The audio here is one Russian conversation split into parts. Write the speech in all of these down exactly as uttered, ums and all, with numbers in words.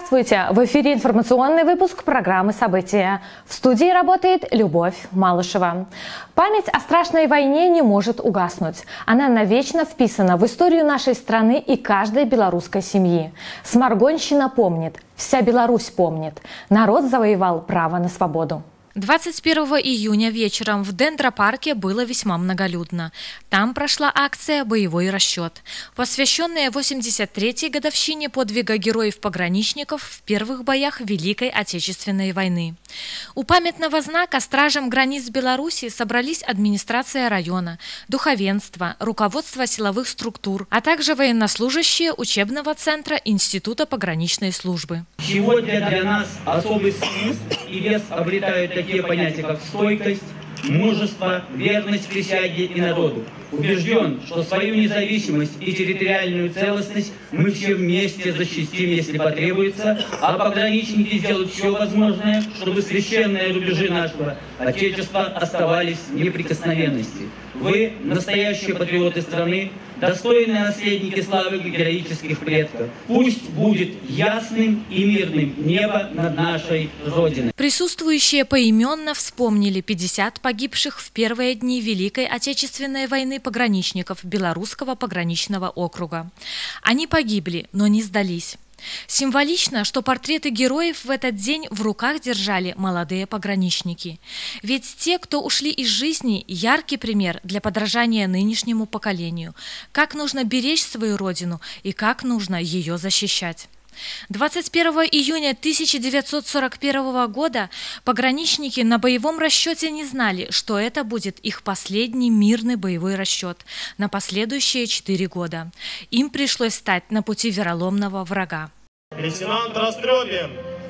Здравствуйте! В эфире информационный выпуск программы «События». В студии работает Любовь Малышева. Память о страшной войне не может угаснуть. Она навечно вписана в историю нашей страны и каждой белорусской семьи. Сморгонщина помнит, вся Беларусь помнит. Народ завоевал право на свободу. двадцать первого июня вечером в Дендропарке было весьма многолюдно. Там прошла акция «Боевой расчет», посвященная восемьдесят третьей годовщине подвига героев-пограничников в первых боях Великой Отечественной войны. У памятного знака стражам границ Беларуси собрались администрация района, духовенство, руководство силовых структур, а также военнослужащие учебного центра Института пограничной службы. Сегодня для нас особый смысл и вес обретают такие понятия, как стойкость, мужество, верность присяге и народу. Убежден, что свою независимость и территориальную целостность мы все вместе защитим, если потребуется, а пограничники сделают все возможное, чтобы священные рубежи нашего Отечества оставались в неприкосновенности. Вы, настоящие патриоты страны, достойные наследники славы героических предков. Пусть будет ясным и мирным небо над нашей Родиной. Присутствующие поименно вспомнили пятьдесят погибших в первые дни Великой Отечественной войны пограничников Белорусского пограничного округа. Они погибли, но не сдались. Символично, что портреты героев в этот день в руках держали молодые пограничники. Ведь те, кто ушли из жизни, яркий пример для подражания нынешнему поколению. Как нужно беречь свою родину и как нужно ее защищать. двадцать первого июня тысяча девятьсот сорок первого года пограничники на боевом расчете не знали, что это будет их последний мирный боевой расчет на последующие четыре года. Им пришлось стать на пути вероломного врага. Лейтенант Растребин,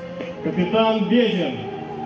капитан Безин,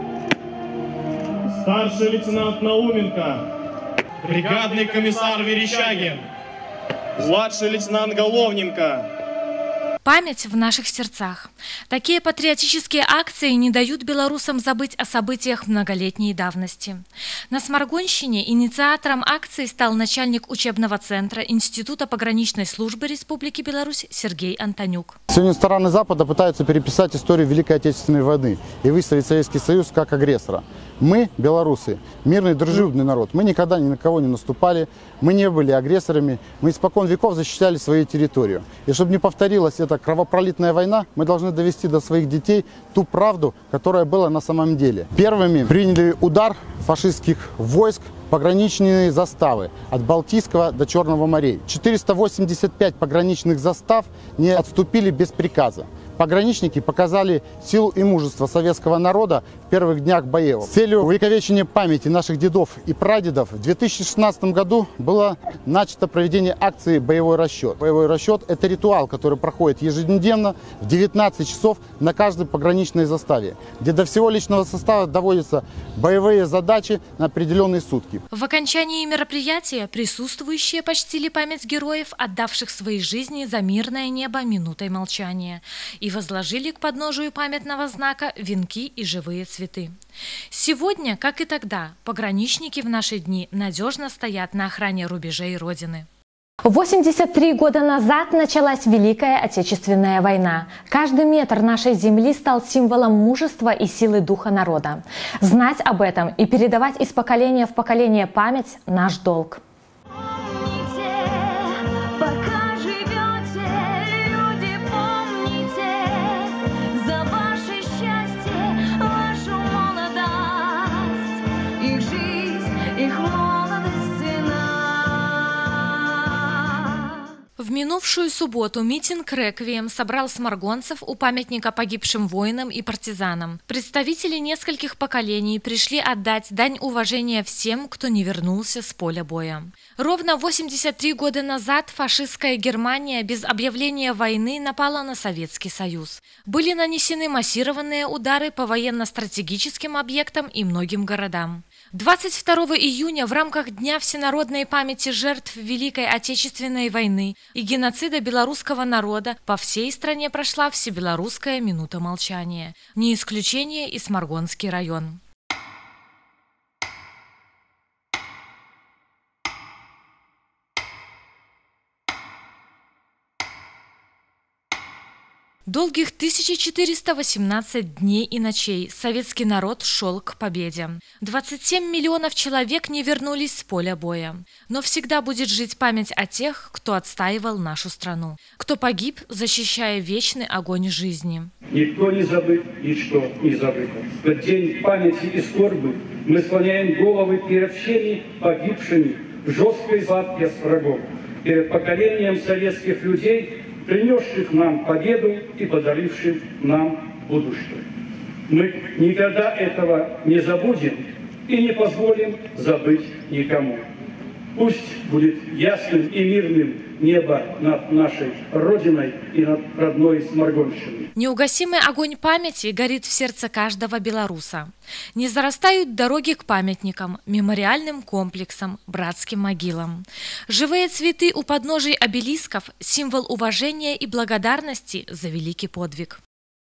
старший лейтенант Науменко, бригадный комиссар Верещагин, младший лейтенант Головненко. Память в наших сердцах. Такие патриотические акции не дают белорусам забыть о событиях многолетней давности. На Сморгонщине инициатором акции стал начальник учебного центра Института пограничной службы Республики Беларусь Сергей Антонюк. Сегодня стороны Запада пытаются переписать историю Великой Отечественной войны и выставить Советский Союз как агрессора. Мы, белорусы, мирный, дружелюбный народ. Мы никогда ни на кого не наступали, мы не были агрессорами, мы испокон веков защищали свою территорию. И чтобы не повторилась эта кровопролитная война, мы должны довести до своих детей ту правду, которая была на самом деле. Первыми приняли удар фашистских войск пограничные заставы от Балтийского до Черного морей. четыреста восемьдесят пять пограничных застав не отступили без приказа. Пограничники показали силу и мужество советского народа в первых днях боев. С целью увековечения памяти наших дедов и прадедов в две тысячи шестнадцатом году было начато проведение акции «Боевой расчет». Боевой расчет – это ритуал, который проходит ежедневно в девятнадцать часов на каждой пограничной заставе, где до всего личного состава доводятся боевые задачи на определенные сутки. В окончании мероприятия присутствующие почтили память героев, отдавших свои жизни за мирное небо минутой молчания, и возложили к подножию памятного знака венки и живые цветы. Сегодня, как и тогда, пограничники в наши дни надежно стоят на охране рубежей Родины. восемьдесят три года назад началась Великая Отечественная война. Каждый метр нашей земли стал символом мужества и силы духа народа. Знать об этом и передавать из поколения в поколение память – наш долг. В минувшую субботу митинг «Реквием» собрал сморгонцев у памятника погибшим воинам и партизанам. Представители нескольких поколений пришли отдать дань уважения всем, кто не вернулся с поля боя. Ровно восемьдесят три года назад фашистская Германия без объявления войны напала на Советский Союз. Были нанесены массированные удары по военно-стратегическим объектам и многим городам. двадцать второго июня в рамках Дня всенародной памяти жертв Великой Отечественной войны и геноцида белорусского народа по всей стране прошла всебелорусская минута молчания. Не исключение и Сморгонский район. Долгих тысяча четыреста восемнадцать дней и ночей советский народ шел к победе. двадцать семь миллионов человек не вернулись с поля боя. Но всегда будет жить память о тех, кто отстаивал нашу страну, кто погиб, защищая вечный огонь жизни. Никто не забыт, ничто не забыто. В этот день памяти и скорби мы склоняем головы перед всеми погибшими в жесткой схватке с врагом, перед поколением советских людей, принесших нам победу и подаривших нам будущее. Мы никогда этого не забудем и не позволим забыть никому. Пусть будет ясным и мирным небо над нашей Родиной и над родной Сморгонщиной. Неугасимый огонь памяти горит в сердце каждого белоруса. Не зарастают дороги к памятникам, мемориальным комплексам, братским могилам. Живые цветы у подножий обелисков – символ уважения и благодарности за великий подвиг.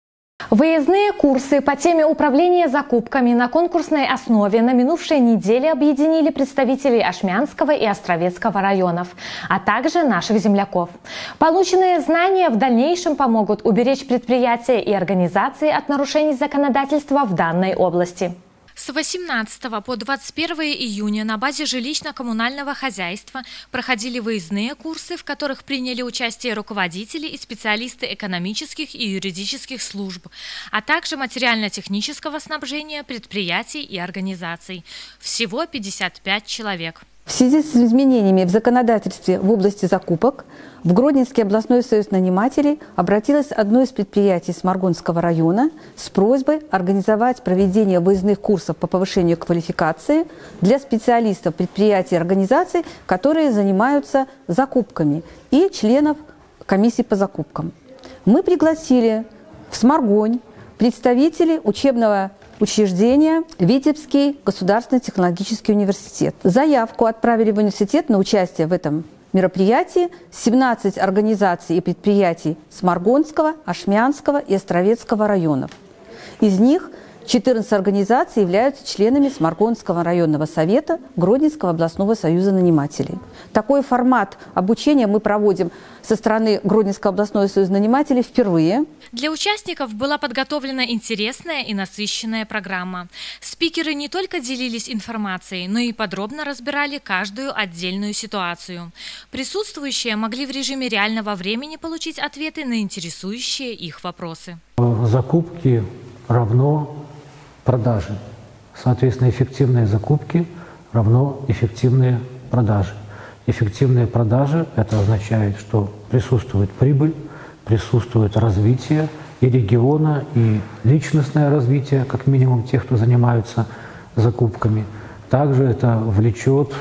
Выездные курсы по теме управления закупками на конкурсной основе на минувшей неделе объединили представителей Ашмянского и Островецкого районов, а также наших земляков. Полученные знания в дальнейшем помогут уберечь предприятия и организации от нарушений законодательства в данной области. С восемнадцатого по двадцать первое июня на базе жилищно-коммунального хозяйства проходили выездные курсы, в которых приняли участие руководители и специалисты экономических и юридических служб, а также материально-технического снабжения предприятий и организаций. Всего пятьдесят пять человек. В связи с изменениями в законодательстве в области закупок в Гродненский областной союз нанимателей обратилось одно из предприятий Сморгонского района с просьбой организовать проведение выездных курсов по повышению квалификации для специалистов предприятий и организаций, которые занимаются закупками, и членов комиссии по закупкам. Мы пригласили в Сморгонь представителей учебного учреждения Витебский государственный технологический университет. Заявку отправили в университет на участие в этом мероприятии семнадцать организаций и предприятий Сморгонского, Ашмянского и Островецкого районов. Из них четырнадцать организаций являются членами Сморгонского районного совета Гродненского областного союза нанимателей. Такой формат обучения мы проводим со стороны Гродненского областного союза нанимателей впервые. Для участников была подготовлена интересная и насыщенная программа. Спикеры не только делились информацией, но и подробно разбирали каждую отдельную ситуацию. Присутствующие могли в режиме реального времени получить ответы на интересующие их вопросы. Закупки равно продажи. Соответственно, эффективные закупки равно эффективные продажи. Эффективные продажи – это означает, что присутствует прибыль, присутствует развитие и региона, и личностное развитие, как минимум тех, кто занимаются закупками. Также это влечет,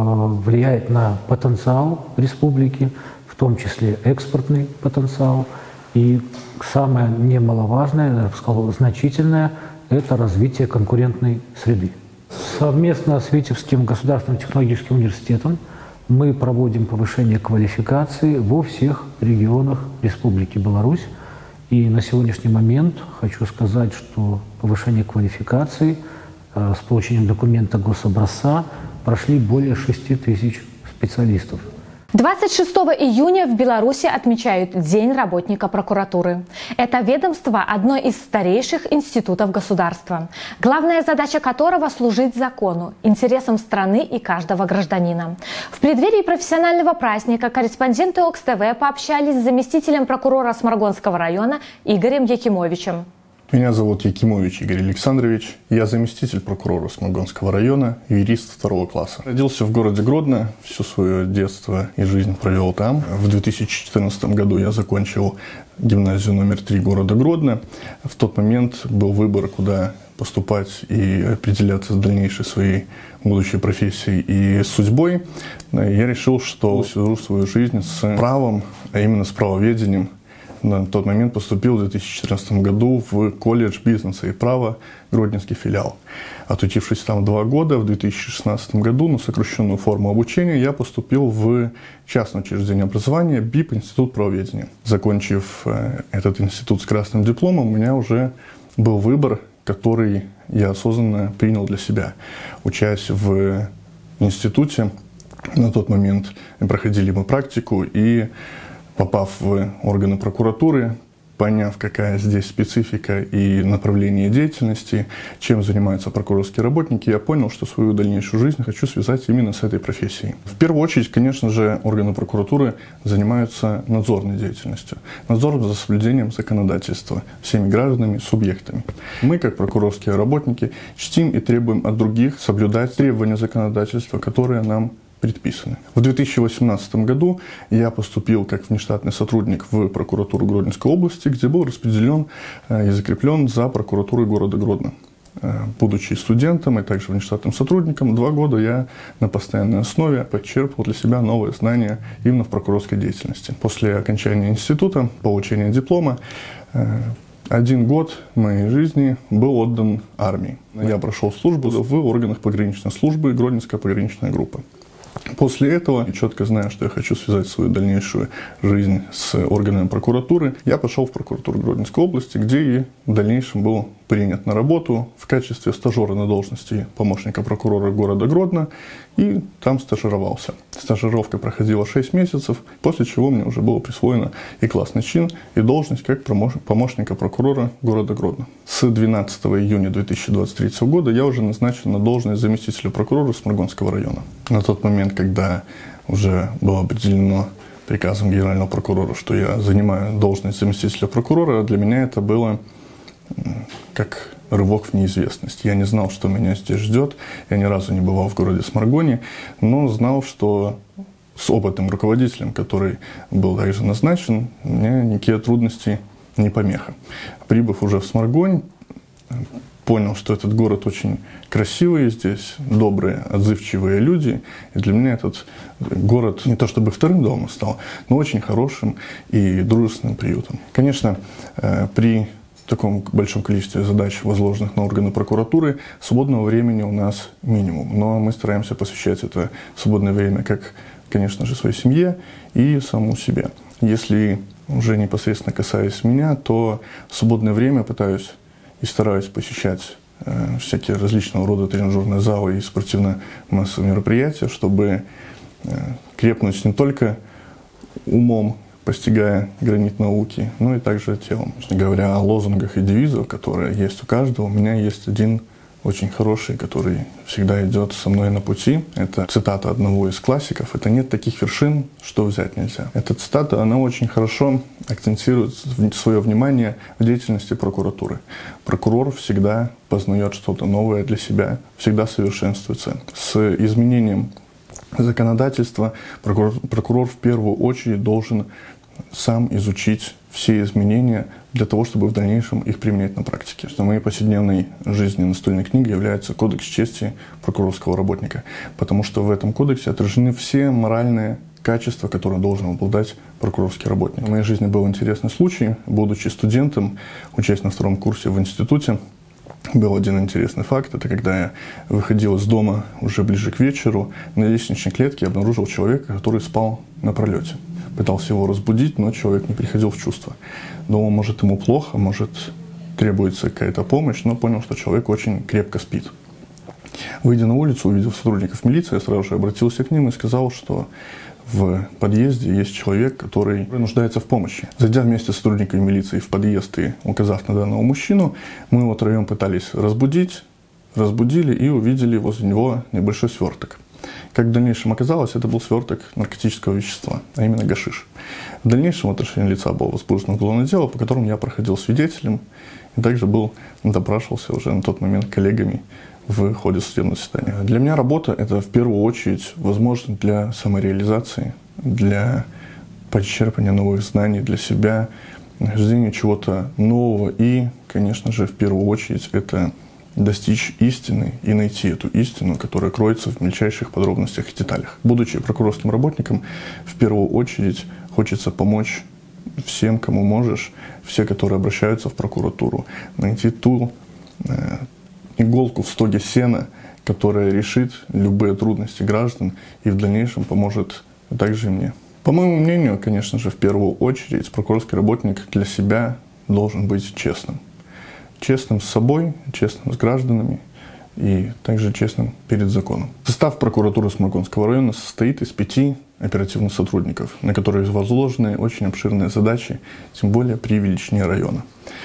влияет на потенциал республики, в том числе экспортный потенциал. И самое немаловажное, я бы сказал, значительное – это развитие конкурентной среды. Совместно с Витебским государственным технологическим университетом мы проводим повышение квалификации во всех регионах Республики Беларусь. И на сегодняшний момент хочу сказать, что повышение квалификации э, с получением документа гособразца прошли более шести тысяч специалистов. двадцать шестого июня в Беларуси отмечают День работника прокуратуры. Это ведомство – одно из старейших институтов государства, главная задача которого – служить закону, интересам страны и каждого гражданина. В преддверии профессионального праздника корреспонденты ОКС-ТВ пообщались с заместителем прокурора Сморгонского района Игорем Якимовичем. Меня зовут Якимович Игорь Александрович. Я заместитель прокурора Сморгонского района, юрист второго класса. Родился в городе Гродно, все свое детство и жизнь провел там. В две тысячи четырнадцатом году я закончил гимназию номер три города Гродно. В тот момент был выбор, куда поступать и определяться с дальнейшей своей будущей профессией и судьбой. Я решил, что свяжу свою жизнь с правом, а именно с правоведением. На тот момент поступил в две тысячи четырнадцатом году в колледж бизнеса и права, Гродненский филиал. Отучившись там два года, в две тысячи шестнадцатом году на сокращенную форму обучения я поступил в частное учреждение образования БИП Институт правоведения. Закончив этот институт с красным дипломом, у меня уже был выбор, который я осознанно принял для себя. Учась в институте, на тот момент проходили мы практику, и попав в органы прокуратуры, поняв, какая здесь специфика и направление деятельности, чем занимаются прокурорские работники, я понял, что свою дальнейшую жизнь хочу связать именно с этой профессией. В первую очередь, конечно же, органы прокуратуры занимаются надзорной деятельностью. Надзор за соблюдением законодательства всеми гражданами, субъектами. Мы, как прокурорские работники, чтим и требуем от других соблюдать требования законодательства, которые нам предписаны. В две тысячи восемнадцатом году я поступил как внештатный сотрудник в прокуратуру Гродненской области, где был распределен и закреплен за прокуратурой города Гродно. Будучи студентом и также внештатным сотрудником, два года я на постоянной основе подчерпывал для себя новые знания именно в прокурорской деятельности. После окончания института, получения диплома, один год моей жизни был отдан армии. Я прошел службу в органах пограничной службы Гродненская пограничная группа. После этого, четко зная, что я хочу связать свою дальнейшую жизнь с органами прокуратуры, я пошел в прокуратуру Гродненской области, где и в дальнейшем был принят на работу в качестве стажера на должности помощника прокурора города Гродно, и там стажировался. Стажировка проходила шесть месяцев, после чего мне уже было присвоено и классный чин, и должность как помощника прокурора города Гродно. С двенадцатого июня две тысячи двадцать третьего года я уже назначен на должность заместителя прокурора Сморгонского района. На тот момент, когда уже было определено приказом генерального прокурора, что я занимаю должность заместителя прокурора, для меня это было как рывок в неизвестность. Я не знал, что меня здесь ждет. Я ни разу не бывал в городе Сморгоне, но знал, что с опытным руководителем, который был также назначен, мне никакие трудности не помеха. Прибыв уже в Сморгонь, понял, что этот город очень красивый, здесь добрые, отзывчивые люди. И для меня этот город не то чтобы вторым домом стал, но очень хорошим и дружественным приютом. Конечно, при в таком большом количестве задач, возложенных на органы прокуратуры, свободного времени у нас минимум. Но мы стараемся посвящать это свободное время как, конечно же, своей семье и самому себе. Если уже непосредственно касаясь меня, то в свободное время пытаюсь и стараюсь посещать э, всякие различного рода тренажерные залы и спортивно-массовые мероприятия, чтобы э, крепнуть не только умом, постигая гранит науки, но и также телом. Говоря о лозунгах и девизах, которые есть у каждого, у меня есть один очень хороший, который всегда идет со мной на пути. Это цитата одного из классиков. Это «нет таких вершин, что взять нельзя». Эта цитата, она очень хорошо акцентирует свое внимание в деятельности прокуратуры. Прокурор всегда познает что-то новое для себя, всегда совершенствуется. С изменением законодательства прокурор, прокурор в первую очередь должен сам изучить все изменения для того, чтобы в дальнейшем их применять на практике. Что моей повседневной жизни настольной книгой является кодекс чести прокурорского работника, потому что в этом кодексе отражены все моральные качества, которые должен обладать прокурорский работник. В моей жизни был интересный случай. Будучи студентом, учась на втором курсе в институте, был один интересный факт. Это когда я выходил из дома уже ближе к вечеру, на лестничной клетке я обнаружил человека, который спал на пролете. Пытался его разбудить, но человек не приходил в чувство. Думал, может, ему плохо, может, требуется какая-то помощь, но понял, что человек очень крепко спит. Выйдя на улицу, увидев сотрудников милиции, я сразу же обратился к ним и сказал, что в подъезде есть человек, который нуждается в помощи. Зайдя вместе с сотрудниками милиции в подъезд и указав на данного мужчину, мы его втроем пытались разбудить, разбудили и увидели возле него небольшой сверток. Как в дальнейшем оказалось, это был сверток наркотического вещества, а именно гашиш. В дальнейшем в отношении лица было возбуждено уголовное дело, по которому я проходил свидетелем и также был допрашивался уже на тот момент коллегами в ходе судебного заседания. Для меня работа – это в первую очередь возможность для самореализации, для подчерпания новых знаний для себя, нахождения чего-то нового и, конечно же, в первую очередь это достичь истины и найти эту истину, которая кроется в мельчайших подробностях и деталях. Будучи прокурорским работником, в первую очередь хочется помочь всем, кому можешь, все, которые обращаются в прокуратуру, найти ту э, иголку в стоге сена, которая решит любые трудности граждан и в дальнейшем поможет также и мне. По моему мнению, конечно же, в первую очередь прокурорский работник для себя должен быть честным. Честным с собой, честным с гражданами и также честным перед законом. Состав прокуратуры Сморгонского района состоит из пяти оперативных сотрудников, на которые возложены очень обширные задачи, тем более при величине района.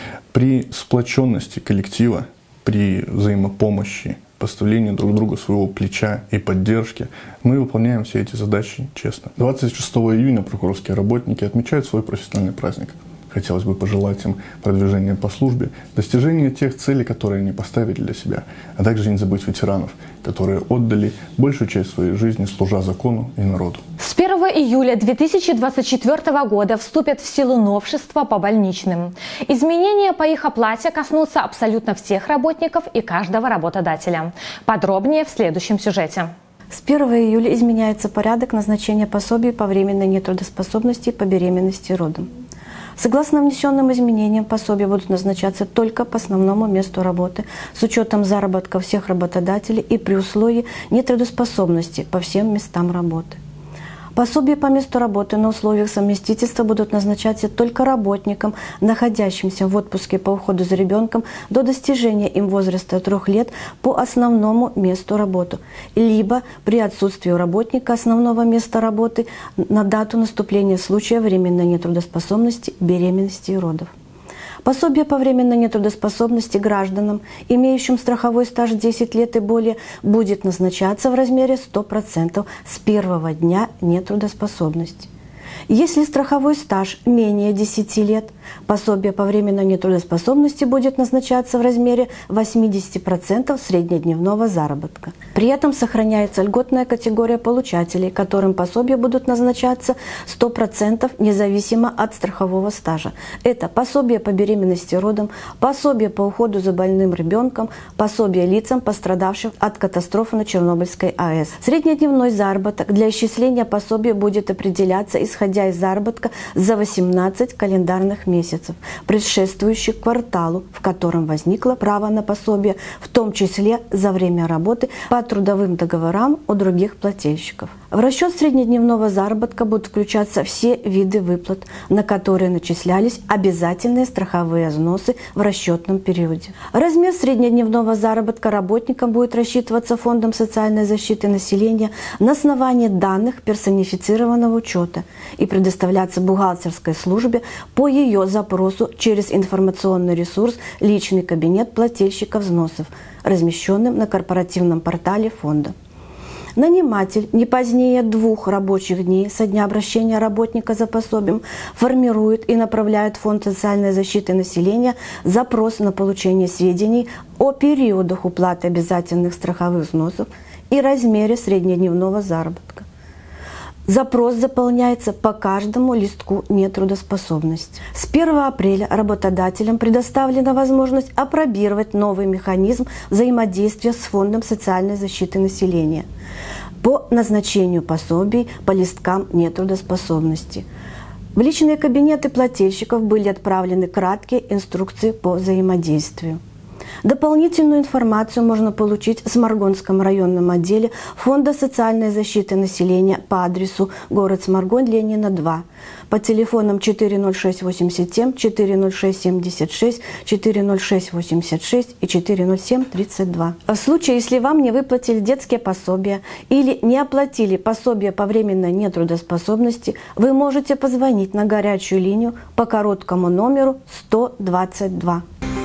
При сплоченности коллектива, при взаимопомощи, поставлении друг другу своего плеча и поддержки, мы выполняем все эти задачи честно. двадцать шестого июня прокурорские работники отмечают свой профессиональный праздник. Хотелось бы пожелать им продвижения по службе, достижения тех целей, которые они поставили для себя, а также не забыть ветеранов, которые отдали большую часть своей жизни, служа закону и народу. С первого июля две тысячи двадцать четвёртого года вступят в силу новшества по больничным. Изменения по их оплате коснутся абсолютно всех работников и каждого работодателя. Подробнее в следующем сюжете. С первого июля изменяется порядок назначения пособий по временной нетрудоспособности по беременности и родам. Согласно внесенным изменениям, пособия будут назначаться только по основному месту работы с учетом заработка всех работодателей и при условии нетрудоспособности по всем местам работы. Пособия по месту работы на условиях совместительства будут назначаться только работникам, находящимся в отпуске по уходу за ребенком до достижения им возраста трех лет по основному месту работы, либо при отсутствии у работника основного места работы на дату наступления случая временной нетрудоспособности, беременности и родов. Пособие по временной нетрудоспособности гражданам, имеющим страховой стаж десять лет и более, будет назначаться в размере ста процентов с первого дня нетрудоспособности. Если страховой стаж менее десяти лет, пособие по временной нетрудоспособности будет назначаться в размере восьмидесяти процентов среднедневного заработка. При этом сохраняется льготная категория получателей, которым пособия будут назначаться сто процентов независимо от страхового стажа. Это пособие по беременности и родам, пособие по уходу за больным ребенком, пособие лицам, пострадавшим от катастрофы на Чернобыльской АЭС. Среднедневной заработок для исчисления пособия будет определяться исходя из заработка за восемнадцать календарных месяцев, предшествующих кварталу, в котором возникло право на пособие, в том числе за время работы по трудовым договорам у других плательщиков. В расчет среднедневного заработка будут включаться все виды выплат, на которые начислялись обязательные страховые взносы в расчетном периоде. Размер среднедневного заработка работникам будет рассчитываться Фондом социальной защиты населения на основании данных персонифицированного учета и предоставляться бухгалтерской службе по ее запросу через информационный ресурс «Личный кабинет плательщика взносов», размещенным на корпоративном портале фонда. Наниматель не позднее двух рабочих дней со дня обращения работника за пособием формирует и направляет в Фонд социальной защиты населения запрос на получение сведений о периодах уплаты обязательных страховых взносов и размере среднедневного заработка. Запрос заполняется по каждому листку нетрудоспособности. С первого апреля работодателям предоставлена возможность апробировать новый механизм взаимодействия с Фондом социальной защиты населения по назначению пособий по листкам нетрудоспособности. В личные кабинеты плательщиков были отправлены краткие инструкции по взаимодействию. Дополнительную информацию можно получить в Сморгонском районном отделе Фонда социальной защиты населения по адресу город Сморгон, Ленина, два, по телефонам четыре ноль шесть восемьдесят семь, четыре ноль шесть семьдесят шесть, четыре ноль шесть восемьдесят шесть и четыре ноль семь тридцать два. В случае, если вам не выплатили детские пособия или не оплатили пособие по временной нетрудоспособности, вы можете позвонить на горячую линию по короткому номеру сто двадцать два.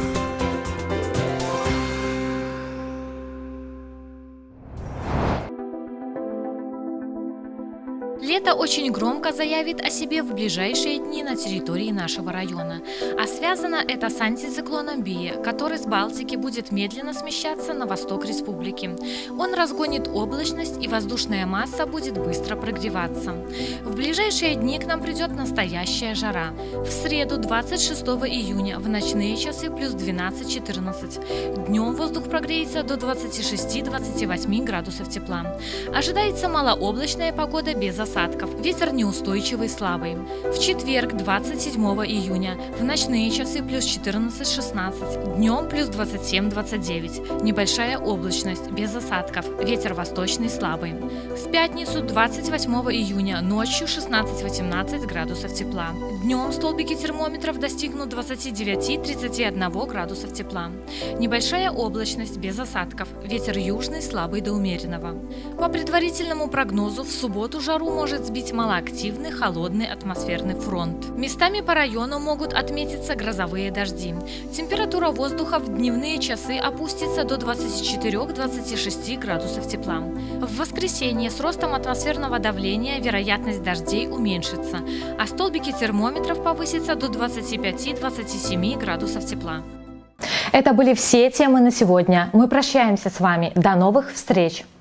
Лето очень громко заявит о себе в ближайшие дни на территории нашего района. А связано это с антициклоном Бия, который с Балтики будет медленно смещаться на восток республики. Он разгонит облачность, и воздушная масса будет быстро прогреваться. В ближайшие дни к нам придет настоящая жара. В среду, двадцать шестого июня, в ночные часы плюс двенадцать-четырнадцать. Днем воздух прогреется до двадцати шести — двадцати восьми градусов тепла. Ожидается малооблачная погода без осадков. Ветер неустойчивый, слабый. В четверг, двадцать седьмого июня, в ночные часы плюс четырнадцать-шестнадцать, днем плюс двадцать семь — двадцать девять. Небольшая облачность, без осадков, ветер восточный, слабый. В пятницу, двадцать восьмого июня, ночью шестнадцать-восемнадцать градусов тепла. Днем столбики термометров достигнут двадцати девяти — тридцати одного градусов тепла. Небольшая облачность без осадков, ветер южный слабый до умеренного. По предварительному прогнозу в субботу жару может сбить малоактивный холодный атмосферный фронт. Местами по району могут отметиться грозовые дожди. Температура воздуха в дневные часы опустится до двадцати четырёх — двадцати шести градусов тепла. В воскресенье с ростом атмосферного давления вероятность дождей уменьшится, а столбики термометров повысится до двадцати пяти — двадцати семи градусов тепла. Это были все темы на сегодня. Мы прощаемся с вами. До новых встреч!